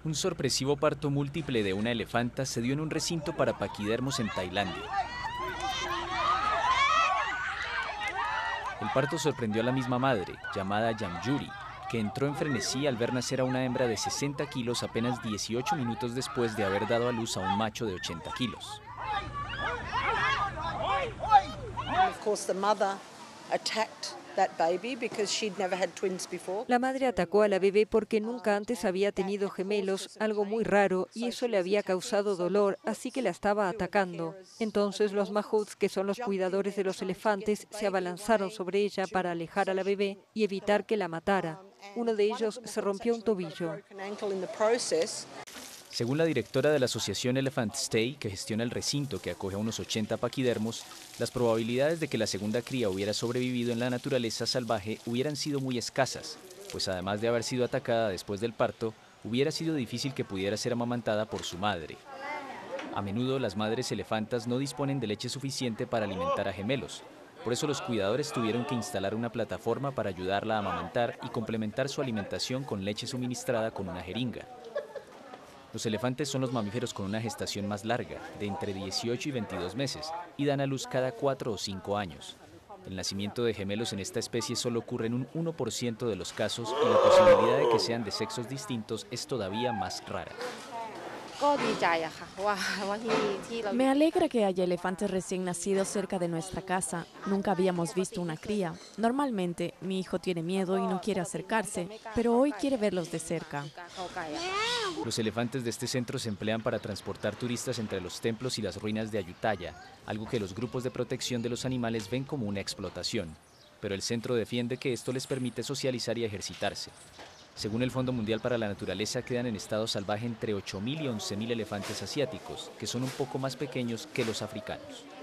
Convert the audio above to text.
Un sorpresivo parto múltiple de una elefanta se dio en un recinto para paquidermos en Tailandia. El parto sorprendió a la misma madre, llamada Yamyuri, que entró en frenesí al ver nacer a una hembra de 60 kilos apenas 18 minutos después de haber dado a luz a un macho de 80 kilos. La madre atacó a la bebé porque nunca antes había tenido gemelos, algo muy raro, y eso le había causado dolor, así que la estaba atacando. Entonces los mahouts, que son los cuidadores de los elefantes, se abalanzaron sobre ella para alejar a la bebé y evitar que la matara. Uno de ellos se rompió un tobillo. Según la directora de la asociación Elephant Stay, que gestiona el recinto que acoge a unos 80 paquidermos, las probabilidades de que la segunda cría hubiera sobrevivido en la naturaleza salvaje hubieran sido muy escasas, pues además de haber sido atacada después del parto, hubiera sido difícil que pudiera ser amamantada por su madre. A menudo las madres elefantas no disponen de leche suficiente para alimentar a gemelos, por eso los cuidadores tuvieron que instalar una plataforma para ayudarla a amamantar y complementar su alimentación con leche suministrada con una jeringa. Los elefantes son los mamíferos con una gestación más larga, de entre 18 y 22 meses, y dan a luz cada 4 o 5 años. El nacimiento de gemelos en esta especie solo ocurre en un 1% de los casos y la posibilidad de que sean de sexos distintos es todavía más rara. Me alegra que haya elefantes recién nacidos cerca de nuestra casa. Nunca habíamos visto una cría. Normalmente, mi hijo tiene miedo y no quiere acercarse, pero hoy quiere verlos de cerca. Los elefantes de este centro se emplean para transportar turistas entre los templos y las ruinas de Ayutthaya, algo que los grupos de protección de los animales ven como una explotación. Pero el centro defiende que esto les permite socializar y ejercitarse. Según el Fondo Mundial para la Naturaleza, quedan en estado salvaje entre 8.000 y 11.000 elefantes asiáticos, que son un poco más pequeños que los africanos.